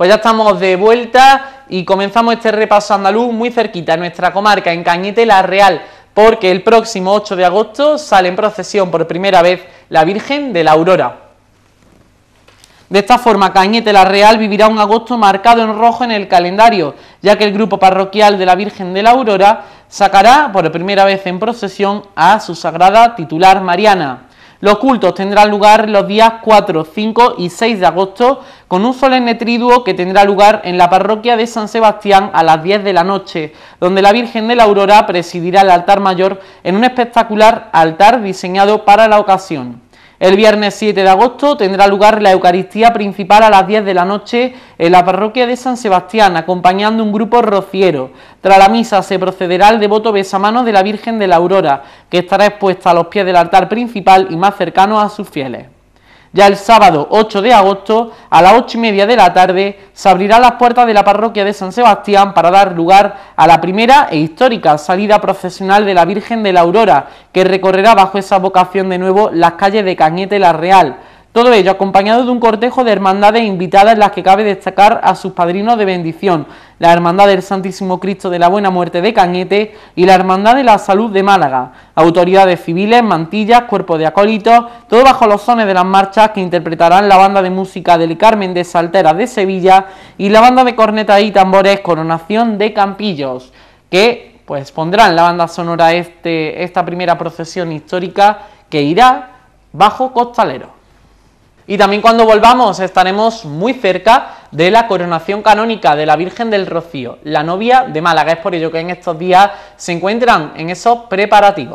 Pues ya estamos de vuelta y comenzamos este repaso andaluz muy cerquita, en nuestra comarca, en Cañete la Real, porque el próximo 8 de agosto sale en procesión por primera vez la Virgen de la Aurora. De esta forma, Cañete la Real vivirá un agosto marcado en rojo en el calendario, ya que el grupo parroquial de la Virgen de la Aurora sacará por primera vez en procesión a su sagrada titular Mariana. Los cultos tendrán lugar los días 4, 5 y 6 de agosto, con un solemne triduo que tendrá lugar en la parroquia de San Sebastián a las 10 de la noche, donde la Virgen de la Aurora presidirá el altar mayor en un espectacular altar diseñado para la ocasión. El viernes 7 de agosto tendrá lugar la Eucaristía principal a las 10 de la noche en la parroquia de San Sebastián, acompañando un grupo rociero. Tras la misa se procederá al devoto besamanos de la Virgen de la Aurora, que estará expuesta a los pies del altar principal y más cercano a sus fieles. Ya el sábado 8 de agosto, a las 8:30 de la tarde, se abrirán las puertas de la parroquia de San Sebastián para dar lugar a la primera e histórica salida procesional de la Virgen de la Aurora, que recorrerá bajo esa vocación de nuevo las calles de Cañete la Real. Todo ello acompañado de un cortejo de hermandades invitadas en las que cabe destacar a sus padrinos de bendición, la Hermandad del Santísimo Cristo de la Buena Muerte de Cañete y la Hermandad de la Salud de Málaga, autoridades civiles, mantillas, cuerpos de acólitos, todo bajo los sones de las marchas que interpretarán la banda de música del Carmen de Salteras de Sevilla y la banda de cornetas y tambores Coronación de Campillos, que pues pondrán la banda sonora esta primera procesión histórica que irá bajo Costalero. Y también cuando volvamos estaremos muy cerca de la coronación canónica de la Virgen del Rocío, la novia de Málaga. Es por ello que en estos días se encuentran en esos preparativos.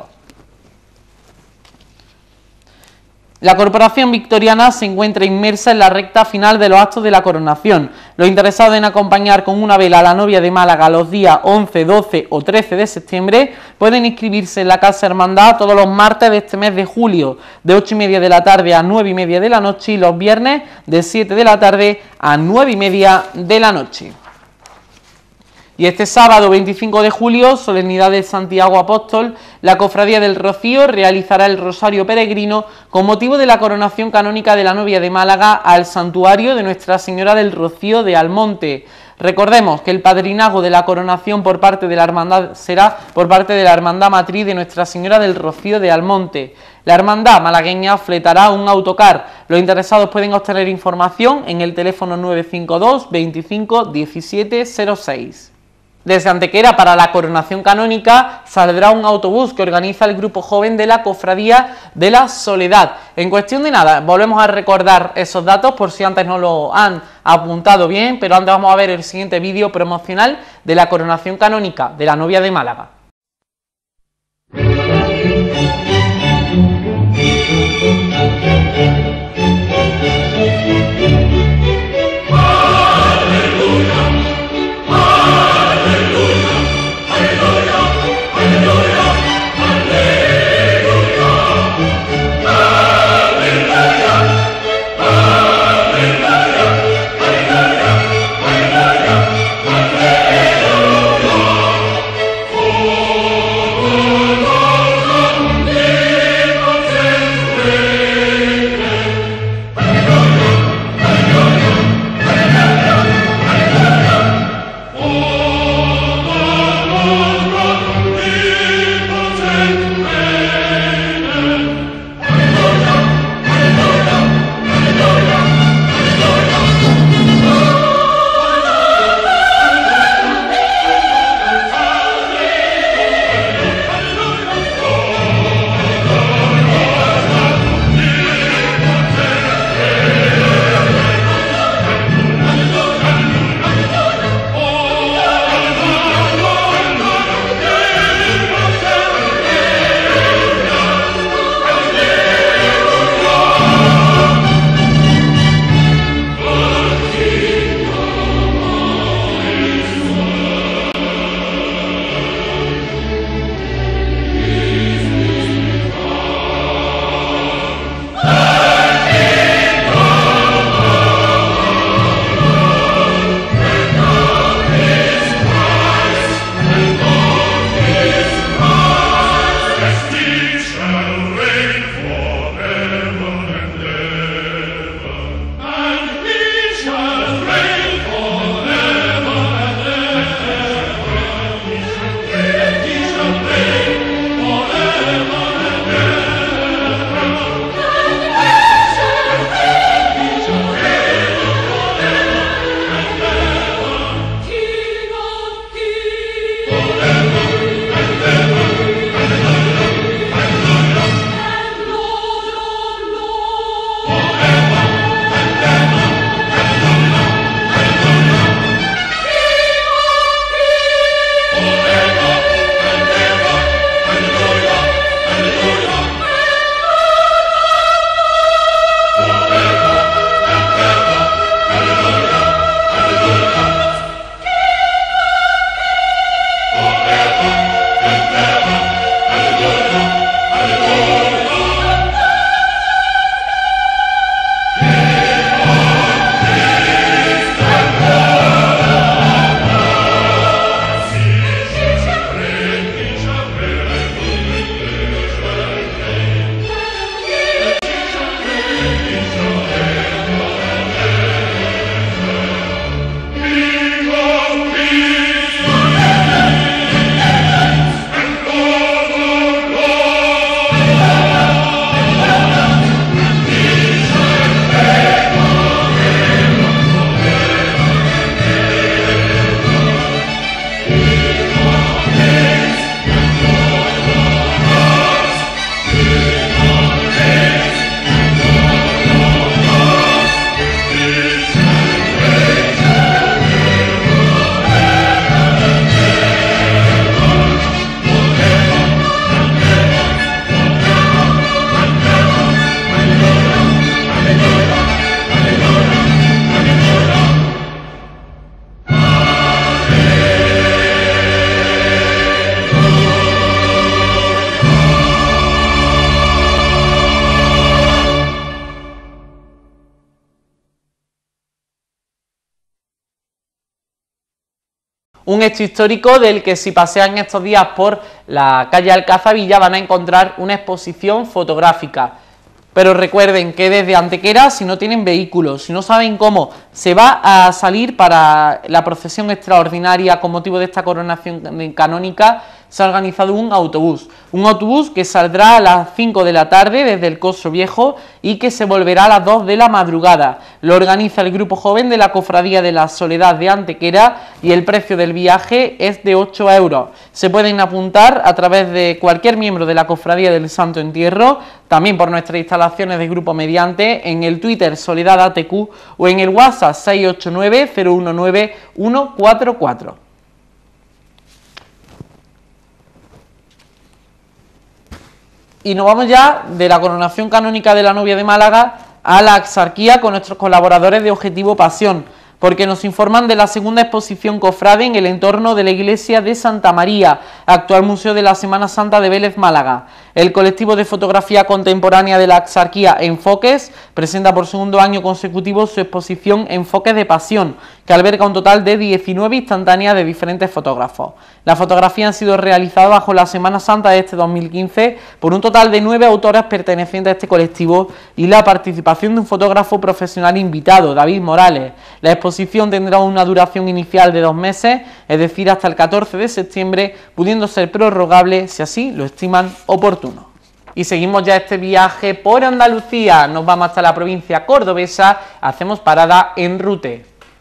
La Corporación Victoriana se encuentra inmersa en la recta final de los actos de la coronación. Los interesados en acompañar con una vela a la novia de Málaga los días 11, 12 o 13 de septiembre pueden inscribirse en la Casa Hermandad todos los martes de este mes de julio, de 8:30 de la tarde a 9:30 de la noche, y los viernes de 7 de la tarde a 9:30 de la noche. Y este sábado 25 de julio, solemnidad de Santiago Apóstol, la Cofradía del Rocío realizará el Rosario Peregrino con motivo de la coronación canónica de la novia de Málaga al santuario de Nuestra Señora del Rocío de Almonte. Recordemos que el padrinazgo de la coronación por parte de la hermandad será por parte de la Hermandad Matriz de Nuestra Señora del Rocío de Almonte. La hermandad malagueña fletará un autocar. Los interesados pueden obtener información en el teléfono 952 25 17 06. Desde Antequera, para la coronación canónica, saldrá un autobús que organiza el grupo joven de la Cofradía de la Soledad. En cuestión de nada, volvemos a recordar esos datos por si antes no lo han apuntado bien, pero antes vamos a ver el siguiente vídeo promocional de la coronación canónica de la novia de Málaga. Oh Un hecho histórico del que si pasean estos días por la calle Alcazavilla van a encontrar una exposición fotográfica. Pero recuerden que desde Antequera, si no tienen vehículos, si no saben cómo, se va a salir para la procesión extraordinaria con motivo de esta coronación canónica, se ha organizado un autobús que saldrá a las 5 de la tarde desde el Coso Viejo y que se volverá a las 2 de la madrugada. Lo organiza el grupo joven de la Cofradía de la Soledad de Antequera y el precio del viaje es de 8 euros. Se pueden apuntar a través de cualquier miembro de la Cofradía del Santo Entierro, también por nuestras instalaciones de Grupo Mediante, en el Twitter Soledad ATQ o en el WhatsApp 689 019 144. Y nos vamos ya de la coronación canónica de la novia de Málaga a la Exarquía con nuestros colaboradores de Objetivo Pasión, porque nos informan de la segunda exposición cofrade en el entorno de la iglesia de Santa María, actual Museo de la Semana Santa de Vélez, Málaga. El colectivo de fotografía contemporánea de la Exarquía Enfoques presenta por segundo año consecutivo su exposición Enfoques de Pasión, que alberga un total de 19 instantáneas de diferentes fotógrafos. Las fotografías han sido realizadas bajo la Semana Santa de este 2015 por un total de 9 autoras pertenecientes a este colectivo y la participación de un fotógrafo profesional invitado, David Morales. La exposición tendrá una duración inicial de 2 meses, es decir, hasta el 14 de septiembre, pudiendo ser prorrogable si así lo estiman oportuno. Y seguimos ya este viaje por Andalucía, nos vamos hasta la provincia cordobesa, hacemos parada en Rute,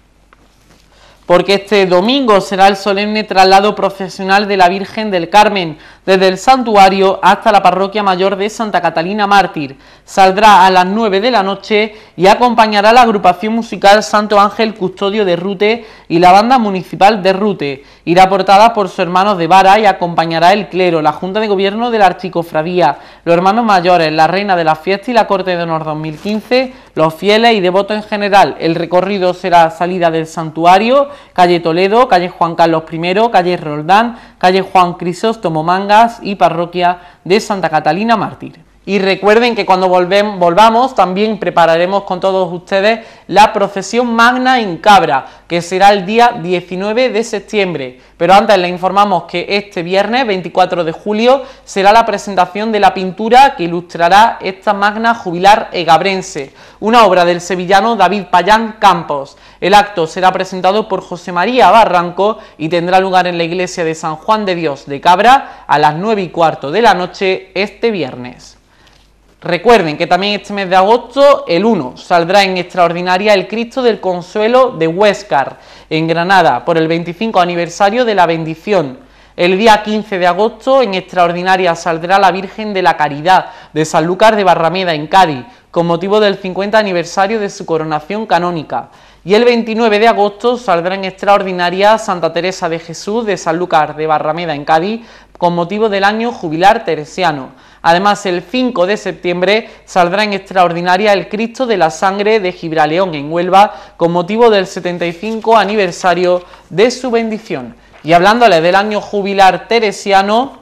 porque este domingo será el solemne traslado procesional de la Virgen del Carmen, desde el santuario hasta la parroquia mayor de Santa Catalina Mártir. Saldrá a las 9 de la noche y acompañará a la agrupación musical Santo Ángel Custodio de Rute y la banda municipal de Rute. Irá portada por sus hermanos de vara y acompañará el clero, la Junta de Gobierno de la Archicofradía, los hermanos mayores, la Reina de la Fiesta y la Corte de Honor 2015, los fieles y devotos en general. El recorrido será salida del santuario, calle Toledo, calle Juan Carlos I, calle Roldán, calle Juan Crisóstomo Mangas y parroquia de Santa Catalina Mártir. Y recuerden que cuando volvamos también prepararemos con todos ustedes la procesión magna en Cabra, que será el día 19 de septiembre. Pero antes les informamos que este viernes 24 de julio será la presentación de la pintura que ilustrará esta magna jubilar egabrense, una obra del sevillano David Payán Campos. El acto será presentado por José María Barranco y tendrá lugar en la iglesia de San Juan de Dios de Cabra a las 9:15 de la noche este viernes. Recuerden que también este mes de agosto, el 1, saldrá en extraordinaria el Cristo del Consuelo de Huéscar, en Granada, por el 25 aniversario de la bendición. El día 15 de agosto, en extraordinaria, saldrá la Virgen de la Caridad de Sanlúcar de Barrameda, en Cádiz, con motivo del 50 aniversario de su coronación canónica. Y el 29 de agosto saldrá en extraordinaria Santa Teresa de Jesús de Sanlúcar de Barrameda, en Cádiz, con motivo del año jubilar teresiano. Además, el 5 de septiembre saldrá en extraordinaria el Cristo de la Sangre de Gibraleón, en Huelva, con motivo del 75 aniversario de su bendición. Y hablándoles del año jubilar teresiano,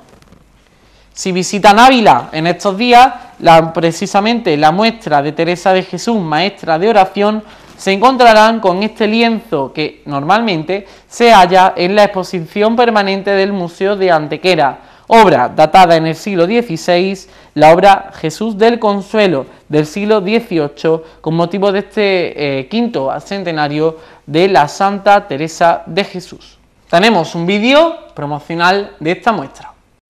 si visitan Ávila en estos días, precisamente la muestra de Teresa de Jesús, maestra de oración, se encontrarán con este lienzo que normalmente se halla en la exposición permanente del Museo de Antequera, obra datada en el siglo XVI, la obra Jesús del Consuelo del siglo XVIII, con motivo de este quinto centenario de la Santa Teresa de Jesús. Tenemos un vídeo promocional de esta muestra.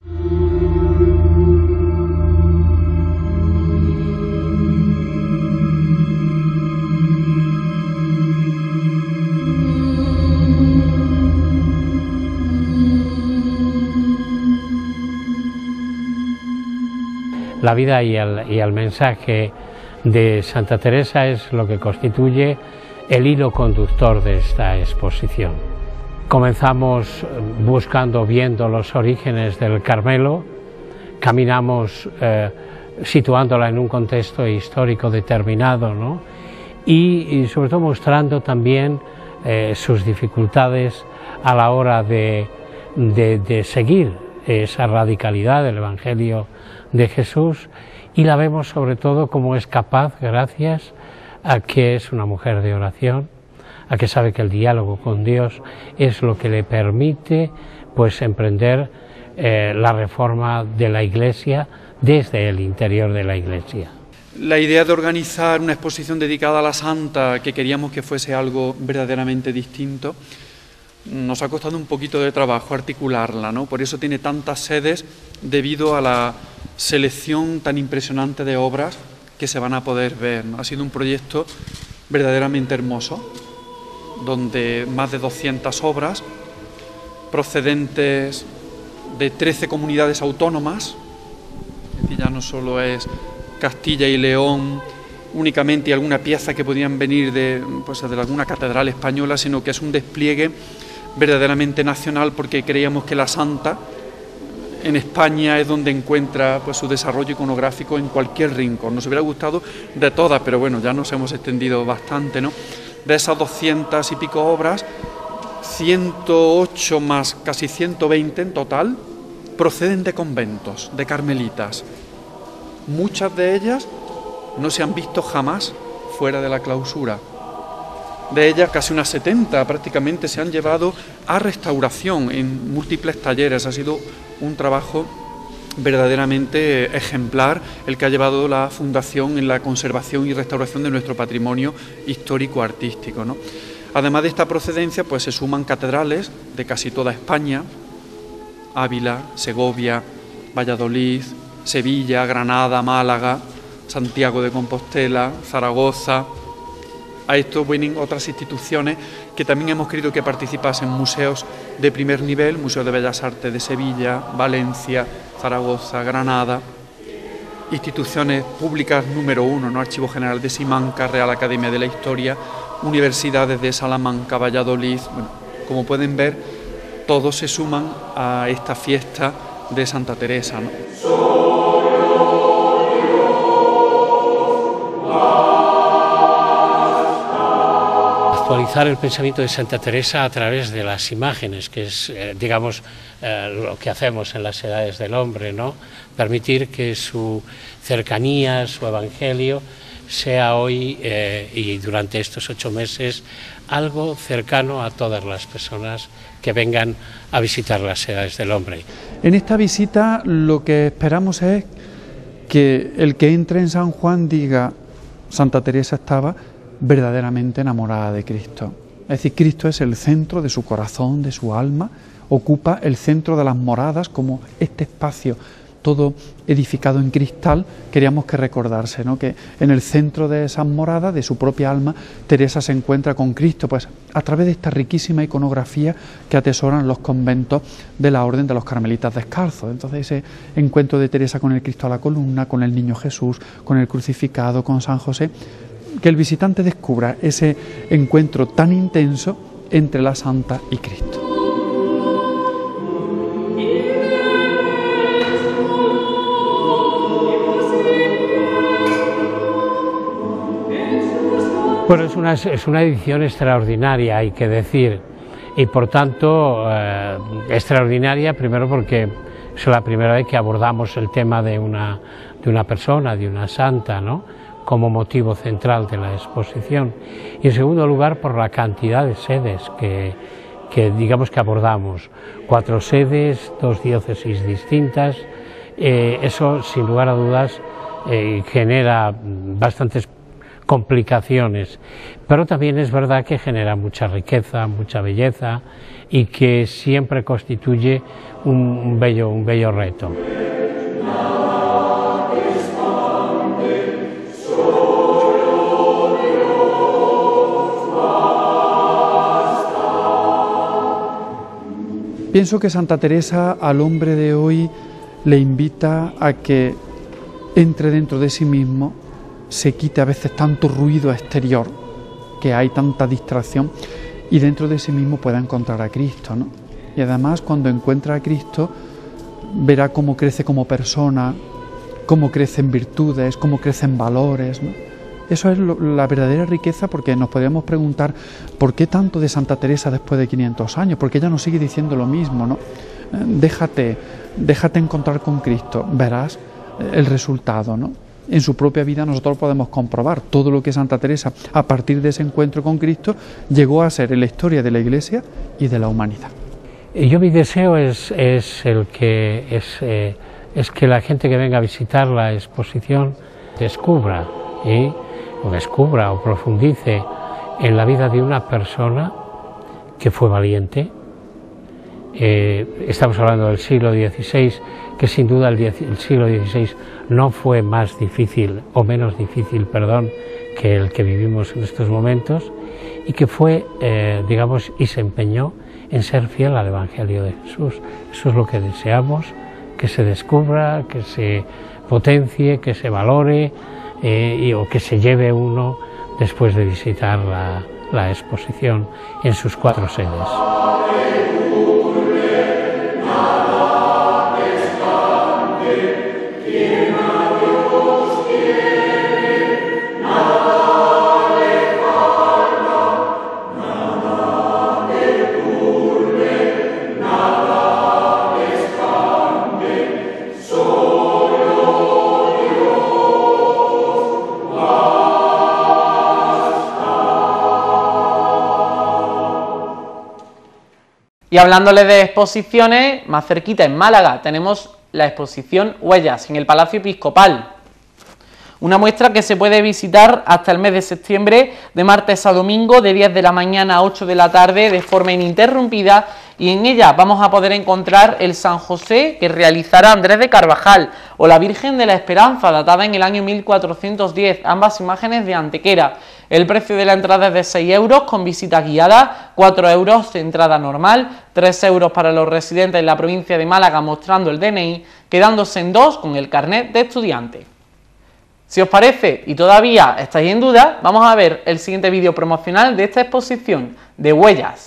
La vida y el mensaje de Santa Teresa es lo que constituye el hilo conductor de esta exposición. Comenzamos viendo los orígenes del Carmelo, caminamos situándola en un contexto histórico determinado, ¿no? y sobre todo mostrando también sus dificultades a la hora de seguir esa radicalidad del Evangelio de Jesús, y la vemos sobre todo como es capaz, gracias a que es una mujer de oración, a que sabe que el diálogo con Dios es lo que le permite pues emprender la reforma de la Iglesia desde el interior de la Iglesia. La idea de organizar una exposición dedicada a la Santa, que queríamos que fuese algo verdaderamente distinto, nos ha costado un poquito de trabajo articularla, ¿no? Por eso tiene tantas sedes, debido a la selección tan impresionante de obras que se van a poder ver, ¿no? Ha sido un proyecto verdaderamente hermoso, donde más de 200 obras procedentes de 13 comunidades autónomas, es decir, ya no solo es Castilla y León únicamente y alguna pieza que podían venir de alguna catedral española, sino que es un despliegue verdaderamente nacional, porque creíamos que la Santa en España es donde encuentra pues su desarrollo iconográfico en cualquier rincón. Nos hubiera gustado de todas, pero bueno, ya nos hemos extendido bastante, ¿no? De esas 200 y pico obras, 108 más casi 120 en total proceden de conventos, de carmelitas. Muchas de ellas no se han visto jamás fuera de la clausura. De ellas, casi unas 70 prácticamente se han llevado a restauración en múltiples talleres. Ha sido un trabajo verdaderamente ejemplar el que ha llevado la Fundación en la conservación y restauración de nuestro patrimonio histórico-artístico, ¿no? Además de esta procedencia, pues se suman catedrales de casi toda España: Ávila, Segovia, Valladolid, Sevilla, Granada, Málaga, Santiago de Compostela, Zaragoza. A esto vienen otras instituciones que también hemos querido que participasen: museos de primer nivel, Museo de Bellas Artes de Sevilla, Valencia, Zaragoza, Granada, instituciones públicas número 1, ¿no? Archivo General de Simancas, Real Academia de la Historia, universidades de Salamanca, Valladolid. Bueno, como pueden ver, todos se suman a esta fiesta de Santa Teresa, ¿no? Actualizar el pensamiento de Santa Teresa a través de las imágenes, que es, digamos, lo que hacemos en las edades del hombre, ¿no? Permitir que su cercanía, su evangelio, sea hoy y durante estos 8 meses algo cercano a todas las personas que vengan a visitar las edades del hombre. En esta visita lo que esperamos es que el que entre en San Juan diga: Santa Teresa estaba verdaderamente enamorada de Cristo. Es decir, Cristo es el centro de su corazón, de su alma, ocupa el centro de las moradas, como este espacio todo edificado en cristal. Queríamos que recordarse, ¿no?, que en el centro de esas moradas, de su propia alma, Teresa se encuentra con Cristo, pues a través de esta riquísima iconografía que atesoran los conventos de la Orden de los Carmelitas Descalzos. Entonces ese encuentro de Teresa con el Cristo a la columna, con el Niño Jesús, con el crucificado, con San José, que el visitante descubra ese encuentro tan intenso entre la Santa y Cristo. Bueno, es una edición extraordinaria, hay que decir, y por tanto extraordinaria, primero porque es la primera vez que abordamos el tema de una persona, de una santa, ¿no?, como motivo central de la exposición, y en segundo lugar por la cantidad de sedes que digamos que abordamos: 4 sedes, 2 diócesis distintas. Eso sin lugar a dudas genera bastantes complicaciones, pero también es verdad que genera mucha riqueza, mucha belleza, y que siempre constituye un bello reto. Pienso que Santa Teresa al hombre de hoy le invita a que entre dentro de sí mismo, se quite a veces tanto ruido exterior, que hay tanta distracción, y dentro de sí mismo pueda encontrar a Cristo, ¿no? Y además, cuando encuentra a Cristo, verá cómo crece como persona, cómo crecen virtudes, cómo crecen valores, ¿no? Eso es la verdadera riqueza, porque nos podríamos preguntar ¿por qué tanto de Santa Teresa después de 500 años? Porque ella nos sigue diciendo lo mismo, ¿no? Déjate encontrar con Cristo, verás el resultado, ¿no? en su propia vida nosotros podemos comprobar todo lo que Santa Teresa, a partir de ese encuentro con Cristo, llegó a ser en la historia de la Iglesia y de la humanidad. Yo mi deseo es que la gente que venga a visitar la exposición descubra o profundice en la vida de una persona que fue valiente. Estamos hablando del siglo XVI, que sin duda el siglo XVI no fue más difícil o menos difícil, que el que vivimos en estos momentos, y que fue, y se empeñó en ser fiel al Evangelio de Jesús. Eso es lo que deseamos, que se descubra, que se potencie, que se valore o que se lleve uno después de visitar la exposición en sus 4 sedes. Y hablándole de exposiciones, más cerquita en Málaga tenemos la exposición Huellas en el Palacio Episcopal. Una muestra que se puede visitar hasta el mes de septiembre, de martes a domingo, de 10 de la mañana a 8 de la tarde, de forma ininterrumpida, y en ella vamos a poder encontrar el San José que realizará Andrés de Carvajal, o la Virgen de la Esperanza, datada en el año 1410, ambas imágenes de Antequera. El precio de la entrada es de 6 euros con visita guiada, 4 euros de entrada normal, 3 euros para los residentes en la provincia de Málaga mostrando el DNI, quedándose en 2 con el carnet de estudiante. Si os parece y todavía estáis en duda, vamos a ver el siguiente vídeo promocional de esta exposición de Huellas.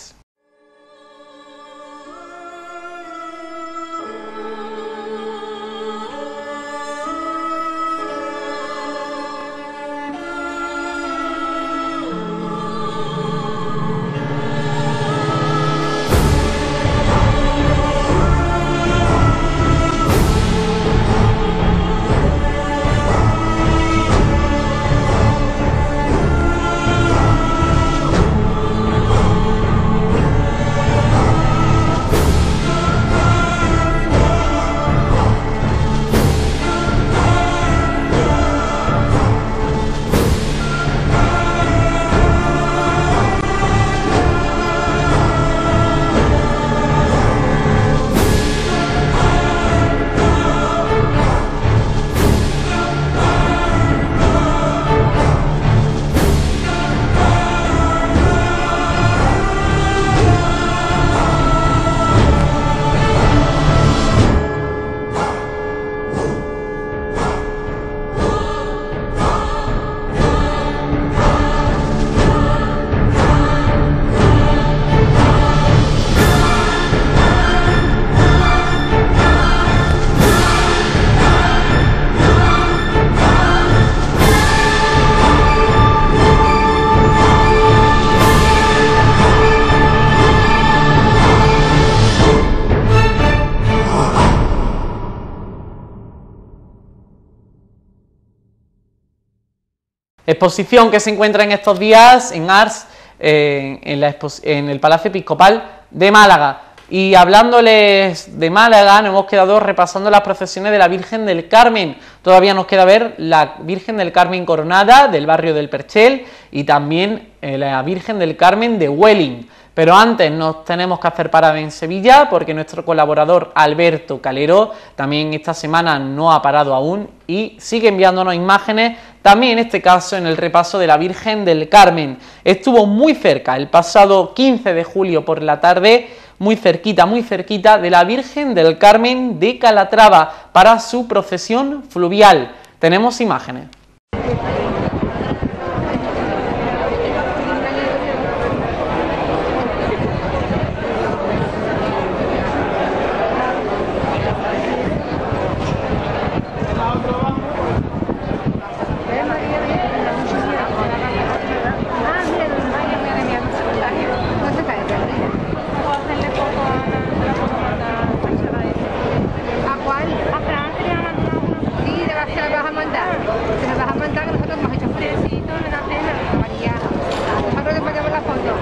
Exposición que se encuentra en estos días en Ars, en el Palacio Episcopal de Málaga. Y hablándoles de Málaga, nos hemos quedado repasando las procesiones de la Virgen del Carmen. Todavía nos queda ver la Virgen del Carmen Coronada del barrio del Perchel y también la Virgen del Carmen de Huelin. Pero antes nos tenemos que hacer parada en Sevilla porque nuestro colaborador Alberto Calero también esta semana no ha parado aún y sigue enviándonos imágenes, también en este caso en el repaso de la Virgen del Carmen. Estuvo muy cerca el pasado 15 de julio por la tarde, muy cerquita de la Virgen del Carmen de Calatrava para su procesión fluvial. Tenemos imágenes. necesito una cena, María. Ahora le ponemos la foto.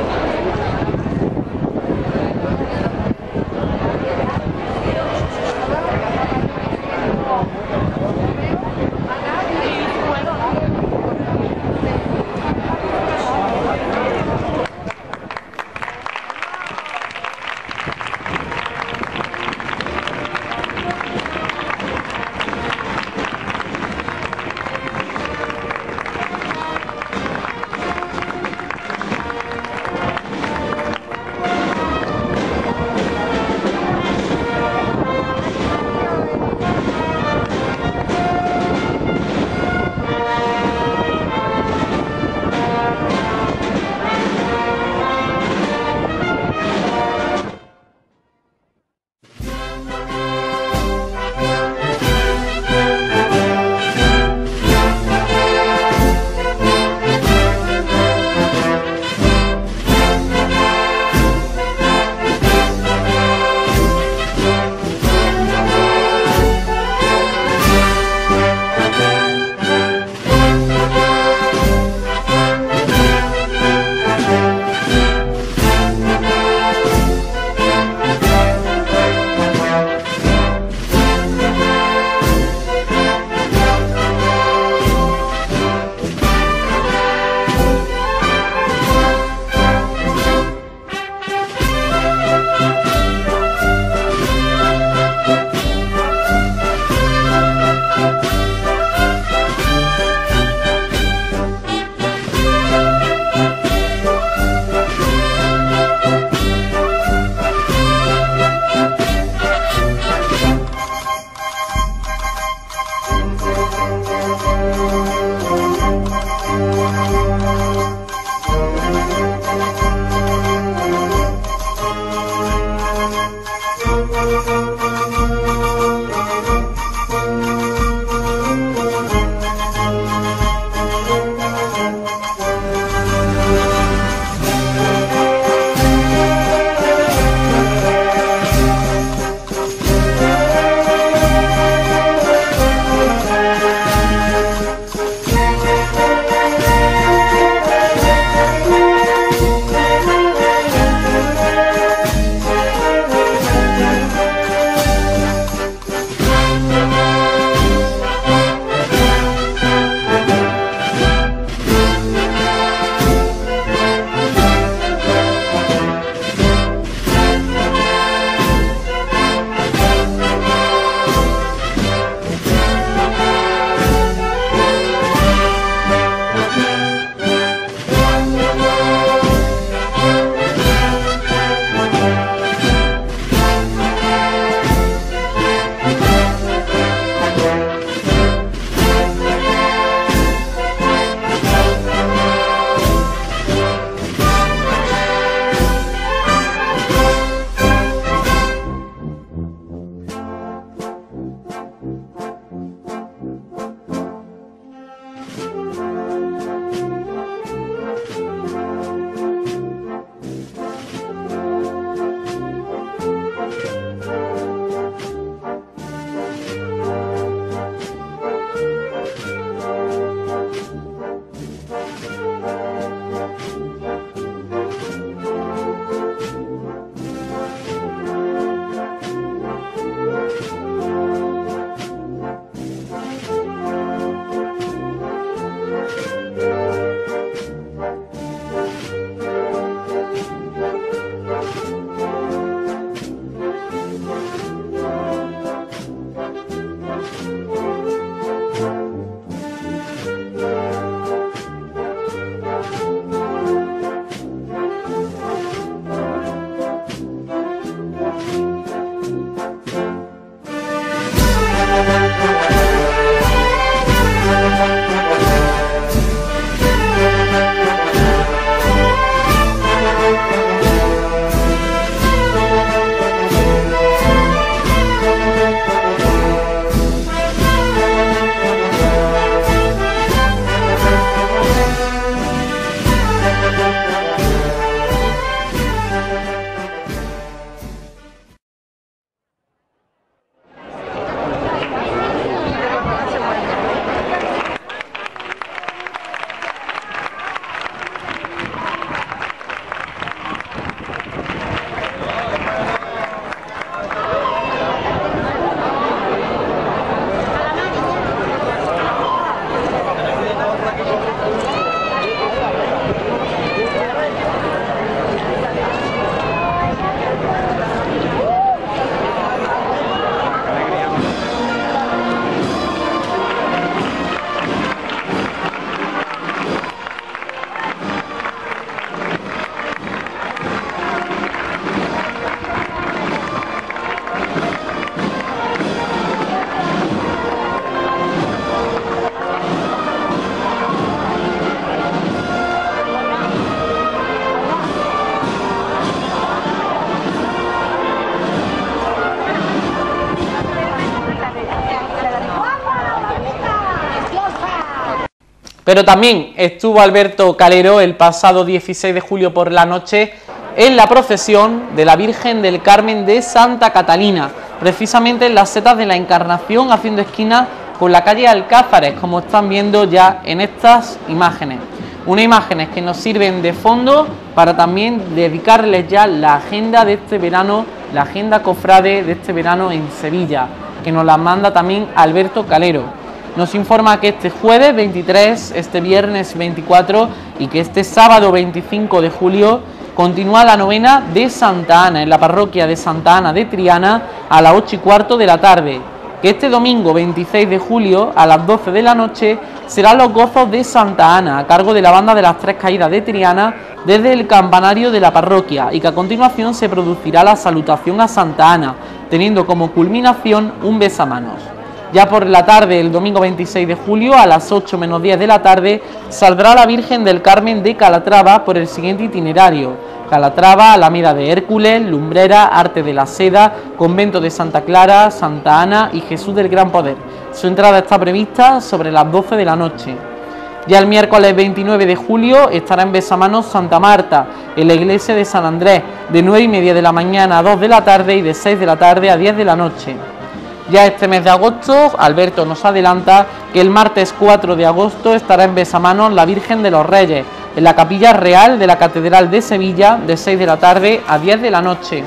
Pero también estuvo Alberto Calero el pasado 16 de julio por la noche en la procesión de la Virgen del Carmen de Santa Catalina, precisamente en las setas de la Encarnación, haciendo esquina con la calle Alcázares, como están viendo ya en estas imágenes. Unas imágenes que nos sirven de fondo para también dedicarles ya la agenda de este verano, la agenda cofrade de este verano en Sevilla, que nos la manda también Alberto Calero. Nos informa que este jueves 23, este viernes 24 y que este sábado 25 de julio continúa la novena de Santa Ana en la parroquia de Santa Ana de Triana a las 8:15 de la tarde. Que este domingo 26 de julio a las 12 de la noche serán los gozos de Santa Ana a cargo de la banda de las Tres Caídas de Triana desde el campanario de la parroquia, y que a continuación se producirá la salutación a Santa Ana, teniendo como culminación un besamanos. Ya por la tarde, el domingo 26 de julio, a las 8 menos 10 de la tarde, saldrá la Virgen del Carmen de Calatrava por el siguiente itinerario: Calatrava, Alameda de Hércules, Lumbrera, Arte de la Seda, Convento de Santa Clara, Santa Ana y Jesús del Gran Poder. Su entrada está prevista sobre las 12 de la noche. Ya el miércoles 29 de julio estará en Besamanos Santa Marta, en la iglesia de San Andrés, de 9:30 de la mañana a 2 de la tarde y de 6 de la tarde a 10 de la noche. Ya este mes de agosto, Alberto nos adelanta que el martes 4 de agosto estará en Besamanos la Virgen de los Reyes, en la Capilla Real de la Catedral de Sevilla, de 6 de la tarde a 10 de la noche.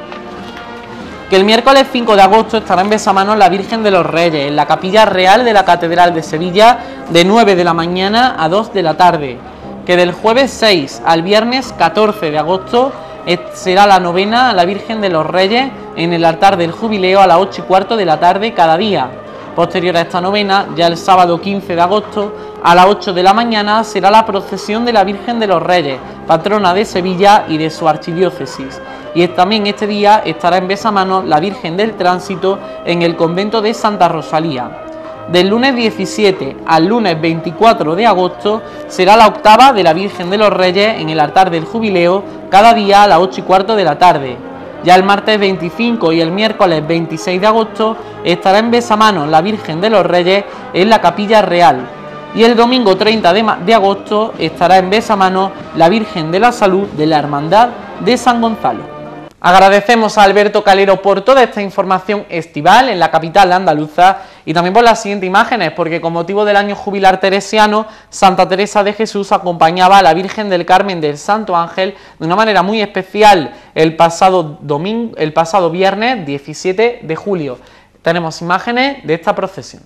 Que el miércoles 5 de agosto estará en Besamanos la Virgen de los Reyes, en la Capilla Real de la Catedral de Sevilla, de 9 de la mañana a 2 de la tarde. Que del jueves 6 al viernes 14 de agosto será la novena a la Virgen de los Reyes en el altar del Jubileo a las 8:15 de la tarde cada día. Posterior a esta novena, ya el sábado 15 de agosto, a las 8 de la mañana será la procesión de la Virgen de los Reyes, patrona de Sevilla y de su archidiócesis. Y también este día estará en Besamanos la Virgen del Tránsito en el convento de Santa Rosalía. Del lunes 17 al lunes 24 de agosto será la octava de la Virgen de los Reyes en el altar del Jubileo, cada día a las 8:15 de la tarde. Ya el martes 25 y el miércoles 26 de agosto estará en Besamanos la Virgen de los Reyes en la Capilla Real. Y el domingo 30 de agosto estará en Besamanos la Virgen de la Salud de la Hermandad de San Gonzalo. Agradecemos a Alberto Calero por toda esta información estival en la capital andaluza y también por las siguientes imágenes, porque con motivo del año jubilar teresiano, Santa Teresa de Jesús acompañaba a la Virgen del Carmen del Santo Ángel de una manera muy especial el pasado viernes 17 de julio. Tenemos imágenes de esta procesión.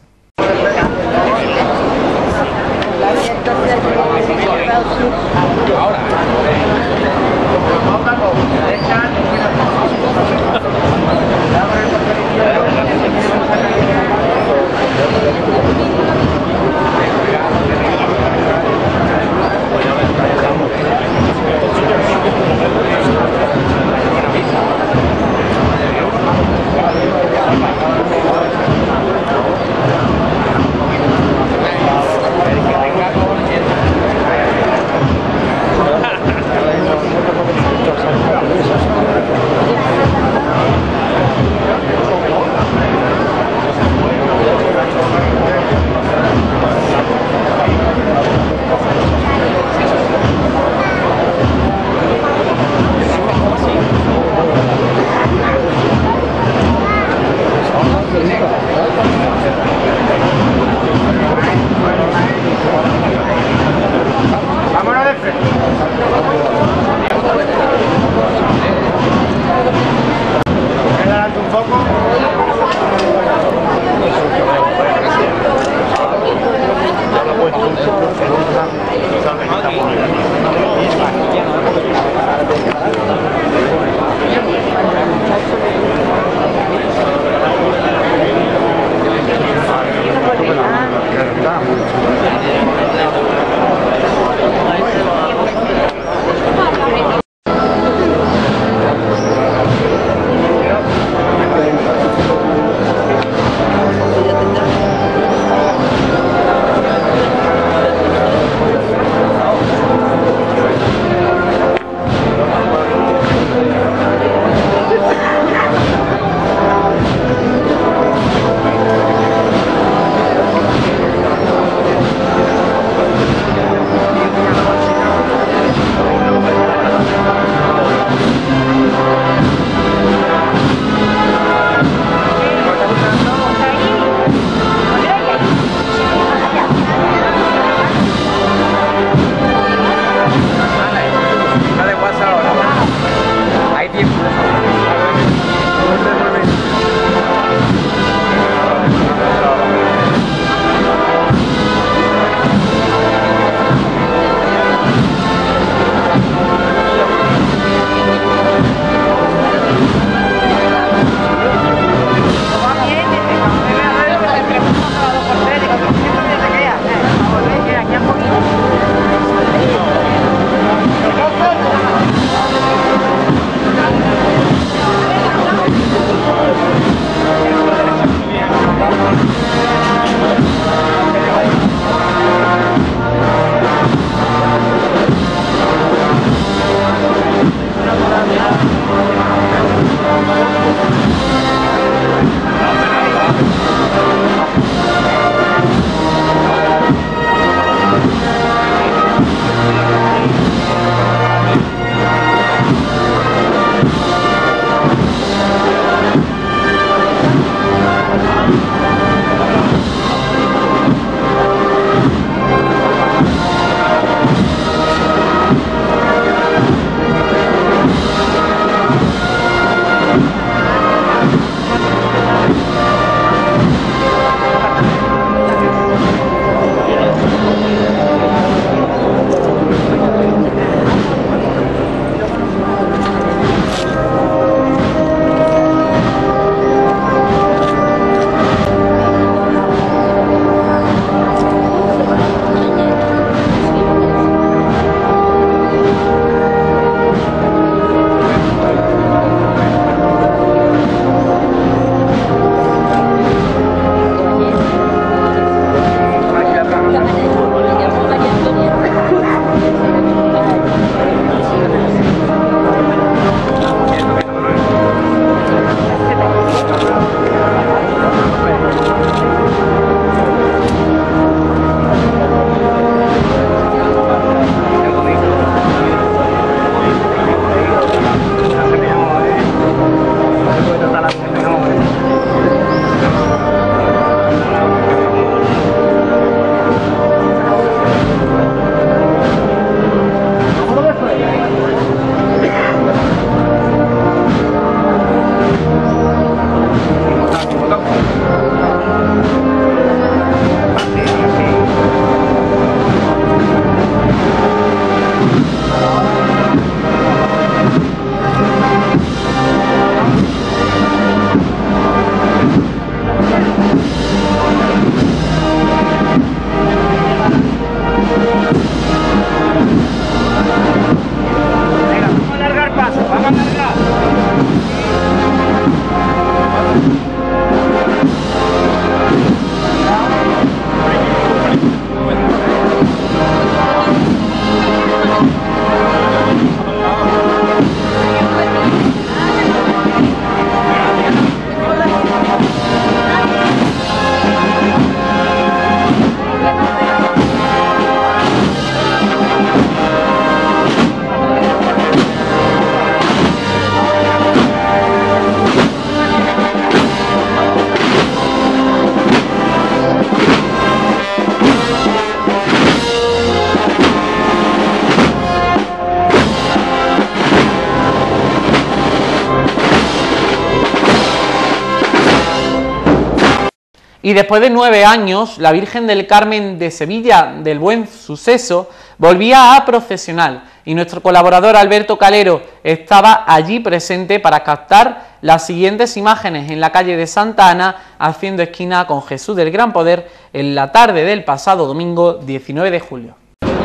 Y después de 9 años, la Virgen del Carmen de Sevilla del Buen Suceso volvía a procesionar y nuestro colaborador Alberto Calero estaba allí presente para captar las siguientes imágenes en la calle de Santa Ana, haciendo esquina con Jesús del Gran Poder en la tarde del pasado domingo 19 de julio.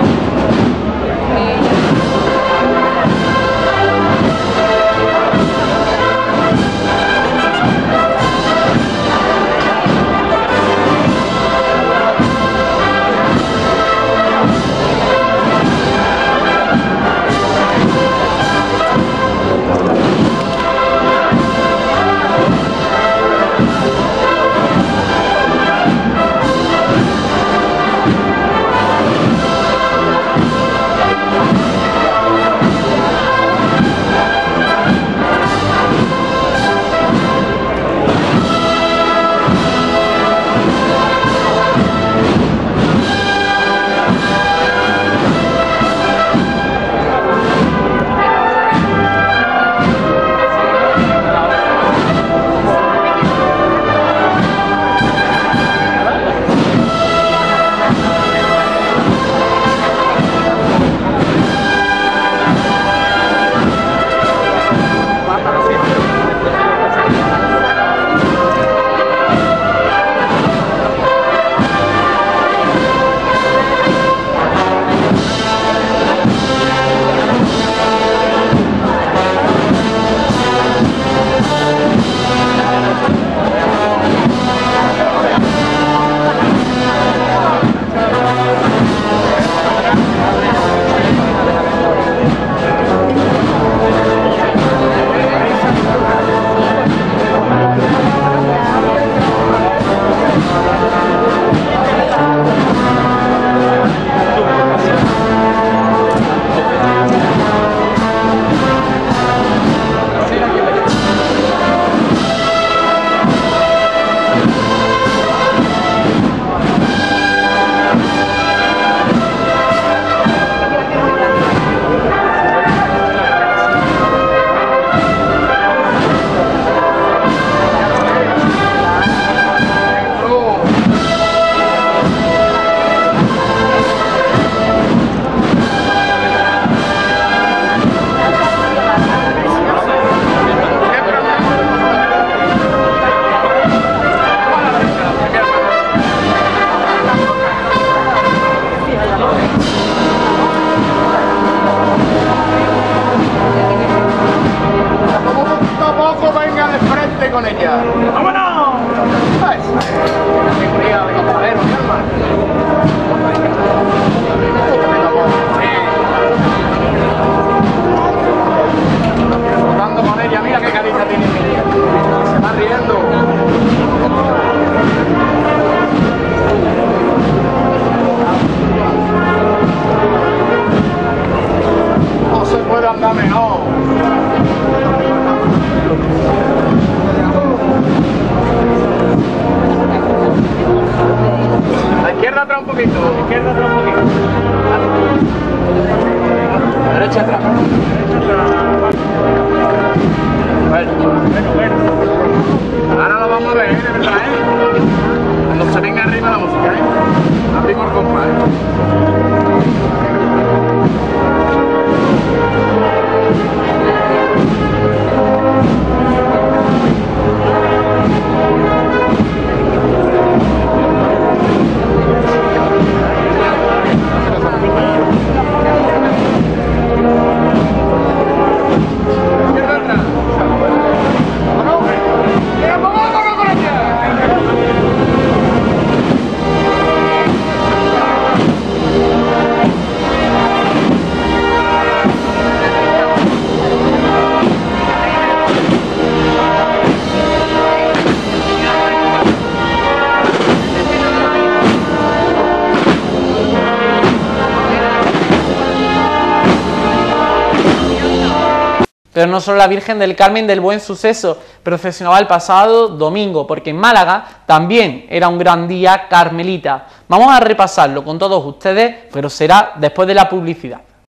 Con ella. ¡Vámonos! ¡Qué seguridad de compañero, mi hermano! Jugando con ella, mira qué carita tiene ella. Se va riendo. No se puede andar mejor. La izquierda atrás un poquito, la izquierda atrás un poquito. Derecha atrás. Bueno. Ahora lo vamos a ver, de verdad, cuando se venga arriba la música, abrimos el compás. Pero no solo la Virgen del Carmen del Buen Suceso procesionaba el pasado domingo, porque en Málaga también era un gran día carmelita. Vamos a repasarlo con todos ustedes, pero será después de la publicidad.